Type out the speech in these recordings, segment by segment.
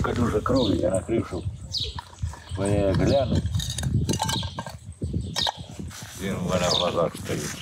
стільки дуже крові, я накрив, щоб я гляну. Він у мене в глазах стоїть.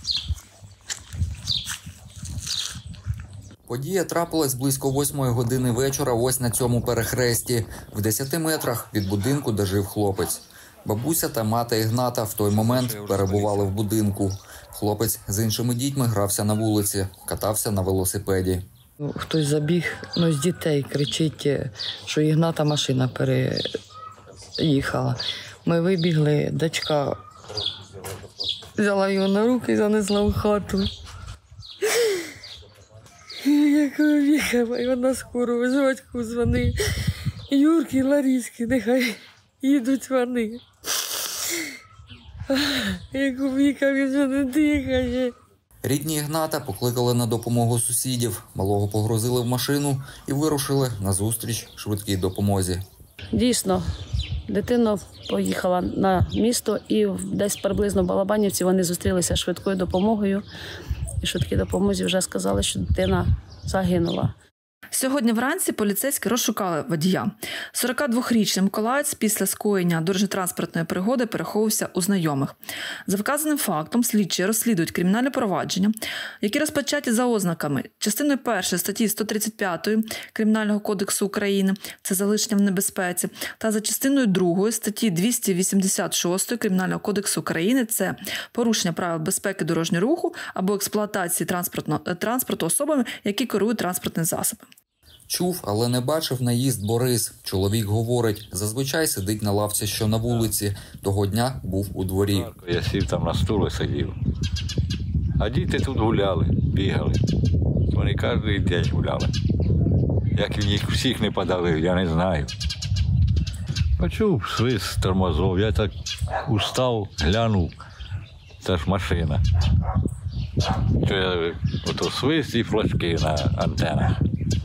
Подія трапилась близько 8-ї години вечора ось на цьому перехресті, в 10 метрах від будинку, де жив хлопець. Бабуся та мати Ігната в той момент перебували в будинку. Хлопець з іншими дітьми грався на вулиці, катався на велосипеді. Хтось забіг, з дітей кричить, що Ігната машина переїхала. Ми вибігли, дочка взяла його на руки і занесла в хату. Як вибігала, і вона скоро визватьку дзвонив. Юрки, Ларіски, нехай їдуть вони. Як віка, він вже не дихає. Рідні Ігната покликали на допомогу сусідів. Малого погрузили в машину і вирушили на зустріч швидкій допомозі. Дійсно, дитина поїхала на місто і десь приблизно в Балабанівці вони зустрілися з швидкою допомогою. І швидкій допомозі вже сказали, що дитина загинула. Сьогодні вранці поліцейські розшукали водія. 42-річний миколаївець після скоєння дорожньо-транспортної пригоди переховувався у знайомих. За вказаним фактом слідчі розслідують кримінальне провадження, які розпочаті за ознаками частиною 1 статті 135 Кримінального кодексу України – це залишення в небезпеці, та за частиною 2 статті 286 Кримінального кодексу України – це порушення правил безпеки дорожнього руху або експлуатації транспорту особами, які керують транспортним засобом. Чув, але не бачив наїзд Борис. Чоловік говорить, зазвичай сидить на лавці, що на вулиці. Того дня був у дворі. Я сів там на стулі сидів. А діти тут гуляли, бігали. Вони кожен день гуляли. Як він їх всіх не подавив, я не знаю. Почув свист тормозов, я так устав, глянув. Це ж машина. Ото свист і флажки на антенах.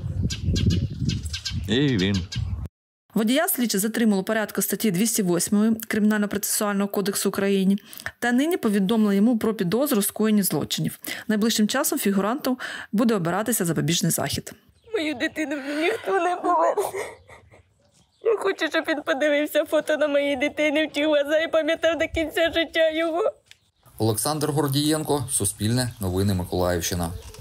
І він. Водія слідчі затримали у порядку статті 208 Кримінально-процесуального кодексу України та нині повідомили йому про підозру у скоєнні злочинів. Найближчим часом фігуранту буде обиратися запобіжний захід. Мою дитину ніхто не поверне. Я хочу, щоб він подивився фото на моїй дитини в ті глаза і пам'ятав до кінця життя його. Олександр Гордієнко, Суспільне, Новини Миколаївщина.